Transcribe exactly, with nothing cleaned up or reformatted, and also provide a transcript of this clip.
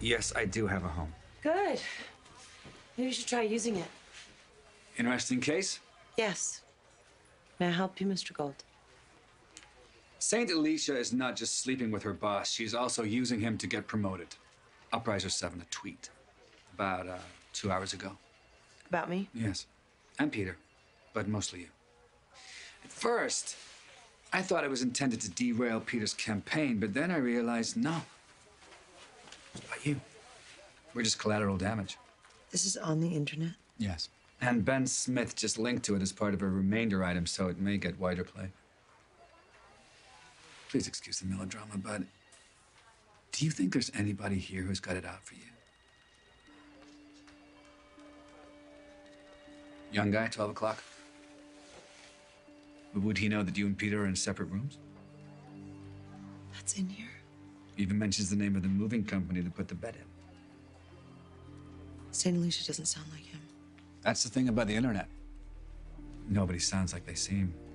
Yes, I do have a home. Good. Maybe you should try using it. Interesting case? Yes. May I help you, Mister Gold? Saint Alicia is not just sleeping with her boss, she's also using him to get promoted. Upriser seven, a tweet. About, uh, two hours ago. About me? Yes. And Peter. But mostly you. At first, I thought it was intended to derail Peter's campaign, but then I realized, no. It's about you. We're just collateral damage. This is on the internet? Yes. And Ben Smith just linked to it as part of a remainder item, so it may get wider play. Please excuse the melodrama, but do you think there's anybody here who's got it out for you? Young guy, twelve o'clock. Would he know that you and Peter are in separate rooms? That's in here? He even mentions the name of the moving company that put the bet in. Saint Alicia doesn't sound like him. That's the thing about the internet. Nobody sounds like they seem.